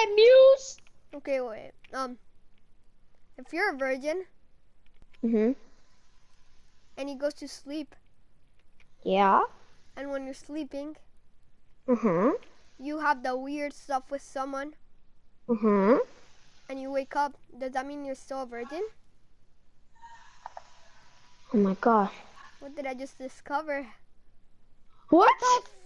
that, Muse? Okay, wait. If you're a virgin Mm-hmm. and he goes to sleep, Yeah. and when you're sleeping, Mm-hmm. you have the weird stuff with someone, Mm-hmm. and you wake up, does that mean you're still a virgin? Oh my gosh. What did I just discover? What? What the